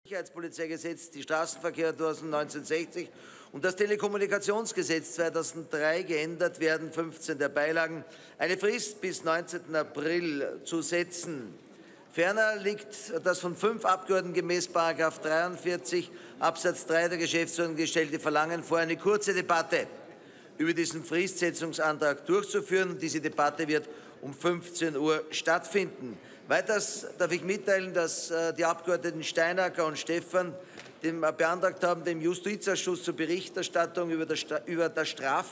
Sicherheitspolizeigesetz, die Straßenverkehrsordnung 1960 und das Telekommunikationsgesetz 2003 geändert werden, 15 der Beilagen, eine Frist bis 19. April zu setzen. Ferner liegt das von 5 Abgeordneten gemäß § 43 Absatz 3 der Geschäftsordnung gestellte Verlangen vor, eine kurze Debatte über diesen Fristsetzungsantrag durchzuführen. Diese Debatte wird um 15 Uhr stattfinden. Weiters darf ich mitteilen, dass die Abgeordneten Steinacker und Stephan beantragt haben, dem Justizausschuss zur Berichterstattung über das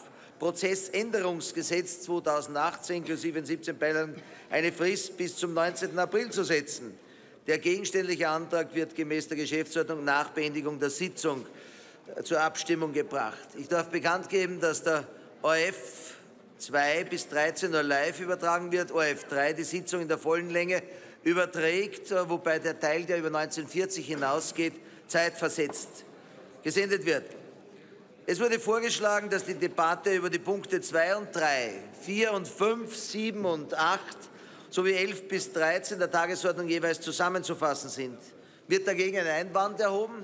Strafprozessänderungsgesetz 2018 inklusive 17 Beilagen eine Frist bis zum 19. April zu setzen. Der gegenständliche Antrag wird gemäß der Geschäftsordnung nach Beendigung der Sitzung zur Abstimmung gebracht. Ich darf bekannt geben, dass der ORF 2 bis 13 Uhr live übertragen wird, ORF 3 die Sitzung in der vollen Länge überträgt, wobei der Teil, der über 1940 hinausgeht, zeitversetzt gesendet wird. Es wurde vorgeschlagen, dass die Debatte über die Punkte 2 und 3, 4 und 5, 7 und 8 sowie 11 bis 13 der Tagesordnung jeweils zusammenzufassen sind. Wird dagegen ein Einwand erhoben?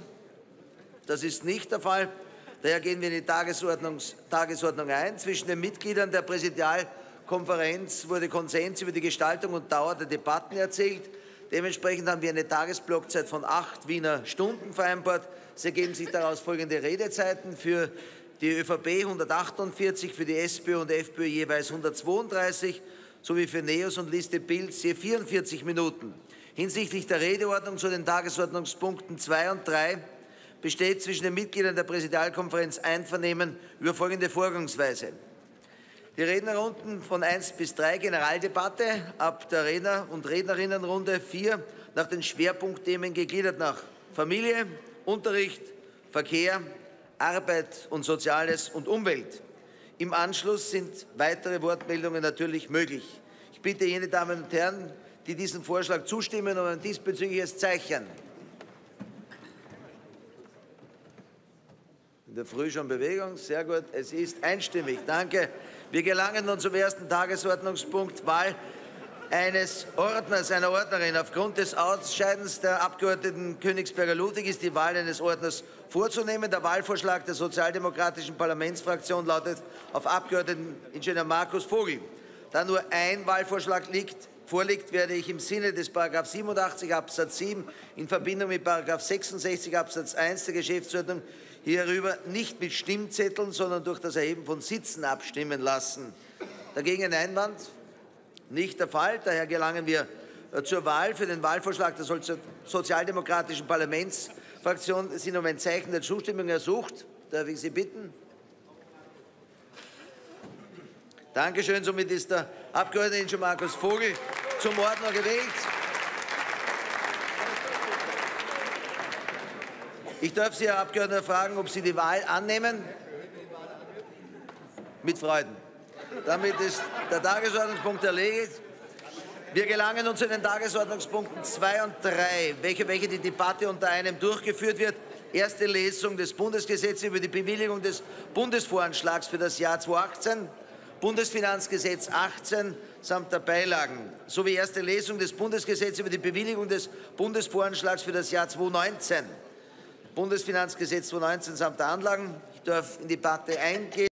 Das ist nicht der Fall. Daher gehen wir in die Tagesordnung ein. Zwischen den Mitgliedern der Präsidialkonferenz wurde Konsens über die Gestaltung und Dauer der Debatten erzielt. Dementsprechend haben wir eine Tagesblockzeit von 8 Wiener Stunden vereinbart. Es ergeben sich daraus folgende Redezeiten: für die ÖVP 148, für die SPÖ und FPÖ jeweils 132, sowie für NEOS und Liste Pilz je 44 Minuten. Hinsichtlich der Redeordnung zu den Tagesordnungspunkten 2 und 3 besteht zwischen den Mitgliedern der Präsidialkonferenz Einvernehmen über folgende Vorgangsweise. Die Rednerrunden von 1 bis 3 Generaldebatte, ab der Redner- und Rednerinnenrunde 4 nach den Schwerpunktthemen gegliedert nach Familie, Unterricht, Verkehr, Arbeit und Soziales und Umwelt. Im Anschluss sind weitere Wortmeldungen natürlich möglich. Ich bitte jene Damen und Herren, die diesem Vorschlag zustimmen, um ein diesbezügliches Zeichen. In der Früh schon Bewegung, sehr gut. Es ist einstimmig. Danke. Wir gelangen nun zum ersten Tagesordnungspunkt, Wahl eines Ordners, einer Ordnerin. Aufgrund des Ausscheidens der Abgeordneten Königsberger-Ludwig ist die Wahl eines Ordners vorzunehmen. Der Wahlvorschlag der sozialdemokratischen Parlamentsfraktion lautet auf Abgeordneten Ingenieur Markus Vogel. Da nur ein Wahlvorschlag vorliegt, werde ich im Sinne des § 87 Absatz 7 in Verbindung mit § 66 Absatz 1 der Geschäftsordnung hierüber nicht mit Stimmzetteln, sondern durch das Erheben von Sitzen abstimmen lassen. Dagegen ein Einwand? Nicht der Fall. Daher gelangen wir zur Wahl. Für den Wahlvorschlag der sozialdemokratischen Parlamentsfraktion sind um ein Zeichen der Zustimmung ersucht. Darf ich Sie bitten? Dankeschön. Somit ist der Abgeordnete Ingenieur Markus Vogel zum Ordner gewählt. Ich darf Sie, Herr Abgeordneter, fragen, ob Sie die Wahl annehmen? Mit Freuden. Damit ist der Tagesordnungspunkt erledigt. Wir gelangen nun zu den Tagesordnungspunkten 2 und 3, welche die Debatte unter einem durchgeführt wird. Erste Lesung des Bundesgesetzes über die Bewilligung des Bundesvoranschlags für das Jahr 2018, Bundesfinanzgesetz 18 samt der Beilagen, sowie erste Lesung des Bundesgesetzes über die Bewilligung des Bundesvoranschlags für das Jahr 2019, Bundesfinanzgesetz 2019 samt der Anlagen. Ich darf in die Debatte eingehen.